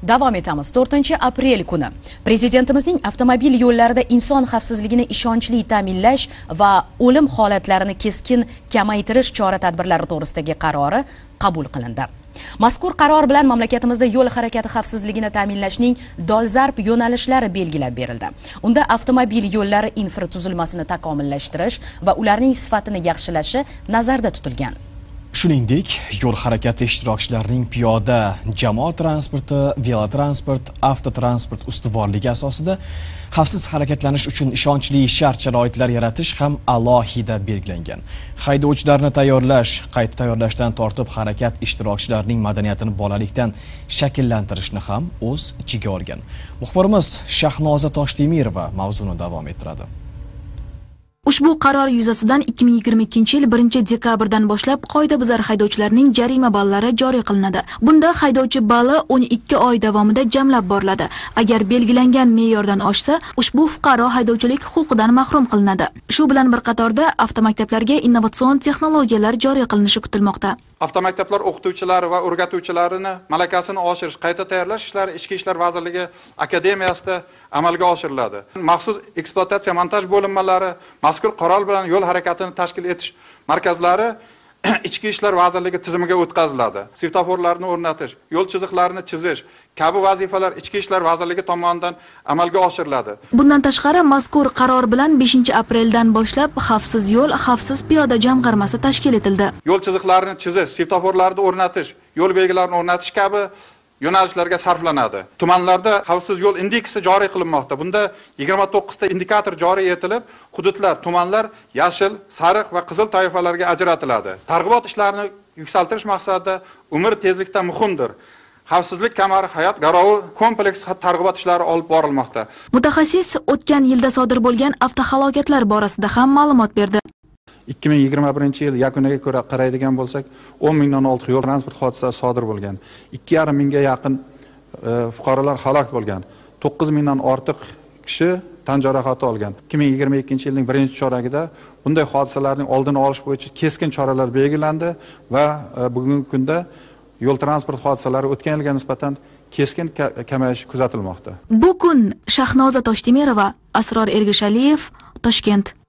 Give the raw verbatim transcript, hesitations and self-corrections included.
Davom etamiz. to'rtinchi aprel kuni Prezidentimizning avtomobil yo'llarida inson xavfsizligini ishonchli ta'minlash va o'lim holatlarini keskin kamaytirish chora-tadbirlari to'g'risidagi qarori qabul qilindi. Mazkur qaror bilan mamlakatimizda yo'l harakati xavfsizligini ta'minlashning dolzarb yo'nalishlari belgilab berildi. Unda avtomobil yo'llari infratuzilmasini takomillashtirish va ularning sifatini yaxshilashi nazarda tutilgan. Shuningdek, yo'l harakati ishtirokchilarining piyoda, jamoat transporti, velotransport, avtotransport ustuvorligi asosida xavfsiz harakatlanish uchun ishonchli shart-sharoitlar yaratish ham alohida belgilangan. Haydovchilarni tayyorlash, qayta tayyorlashdan tortib harakat ishtirokchilarining madaniyatini bolalikdan shakllantirishni ham o'z ichiga olgan. Muxbirimiz Shahnoza Toshtemirova mavzuni davom ettiradi. Ushbu qaror yuzasidan ikki ming yigirma ikkinchi yil birinchi dekabrdan boshlab qoidabuzar haydovchilarning jarima ballari joriy qilinadi. Bunda haydovchi balli o'n ikki oy davomida jamlab boriladi. Agar belgilangan me'yordan oshsa, ushbu fuqaro haydovchilik huquqidan mahrum qilinadi. Shu bilan bir qatorda avtomaktablarga innovatsion texnologiyalar joriy qilinishi kutilmoqda. Avtomaktablar o'qituvchilari va o'rgatuvchilarini malakasini oshirish, qayta tayyorlash ishlari Ichki ishlar vazirligi akademiyasida amalga oshiriladi. Maxsus ekspluatatsiya montaj bo'linmalari, mazkur qaror bilan yo'l harakatini tashkil etish markazlari Ichki ishlar vazirligi tizimiga o'tkaziladi. Svetoforlarni o'rnatish, yo'l chiziqlarini chizish kabi vazifalar Ichki ishlar vazirligi tomonidan amalga oshiriladi. Bundan tashqari, mazkur qaror bilan beshinchi apreldan boshlab xavfsiz yo'l, xavfsiz piyoda jamg'armasi tashkil etildi. Yo'l chiziqlarini chizish, svetoforlarni o'rnatish, yo'l belgilarini o'rnatish kabi yo'nalishlarga sarflanadi. Tumanlarda xavfsiz yo'l indeksi joriy qilinmoqda. Bunda yigirma to'qqiz ta indikator joriy etilib, hududlar, tumanlar yashil, sariq va qizil toifalarga ajratiladi. Targ'ibot ishlarini yuksaltirish maqsadida umr tezlikda muhimdir. Xavfsizlik kamari hayot garovi kompleks targ'ibot ishlari olib borilmoqda. Mutaxassis o'tgan yilda sodir bo'lgan avtohalokatlar borasida ham ma'lumot berdi. ikki ming yigirma birinchi yil yakuniga ko'ra qaraydigan bo'lsak, o'n mingdan ortiq yo'l transport hodisasi sodir bo'lgan. ikki yarim mingga yaqin e, fuqarolar halok bo'lgan. to'qqiz mingdan ortiq kishi tan jarohati olgan. ikki ming yigirma ikkinchi yilning birinchi choragida bunday hodisalarning oldini olish bo'yicha keskin choralar belgilandi va e, bugungi kunda yo'l transport hodisalari o'tgan yilga nisbatan keskin kamayish kuzatilmoqda. Bu kun Shahnoza Toshtemirova, Asror Ergishaliyev, Toshkent.